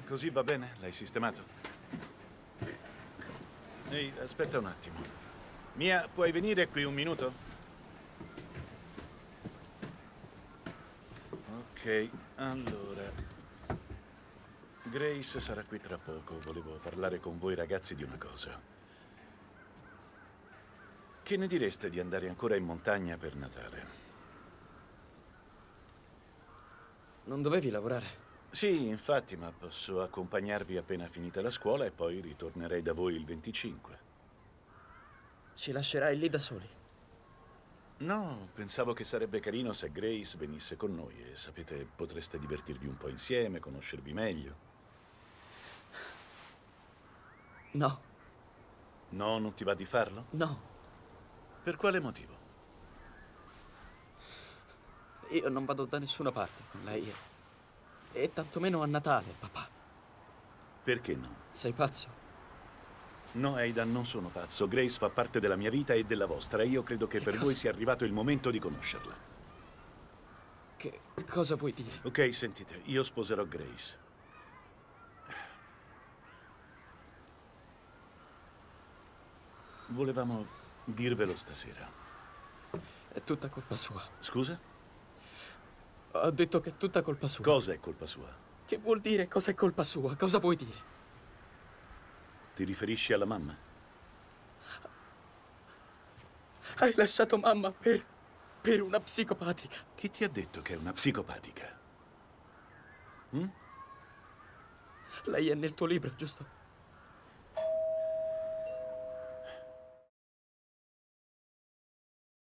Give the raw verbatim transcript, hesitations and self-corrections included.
Così va bene? L'hai sistemato? Ehi, aspetta un attimo. Mia, puoi venire qui un minuto? Ok, allora. Grace sarà qui tra poco. Volevo parlare con voi ragazzi di una cosa. Che ne direste di andare ancora in montagna per Natale? Non dovevi lavorare? Sì, infatti, ma posso accompagnarvi appena finita la scuola e poi ritornerei da voi il venticinque. Ci lascerai lì da soli? No, pensavo che sarebbe carino se Grace venisse con noi e sapete, potreste divertirvi un po' insieme, conoscervi meglio. No, No, non ti va di farlo? no. Per quale motivo? Io non vado da nessuna parte con lei. E, e tantomeno a Natale, papà. Perché no? Sei pazzo? No, Aidan, non sono pazzo. Grace fa parte della mia vita e della vostra e io credo che, Che per cosa? voi sia arrivato il momento di conoscerla. Che cosa vuoi dire? Ok, sentite, io sposerò Grace. Volevamo dirvelo stasera. È tutta colpa sua. Scusa? Ho detto che è tutta colpa sua. Cosa è colpa sua? Che vuol dire cosa è colpa sua? Cosa vuoi dire? Ti riferisci alla mamma? Hai lasciato mamma per... per una psicopatica. Chi ti ha detto che è una psicopatica? Hm? Lei è nel tuo libro, giusto?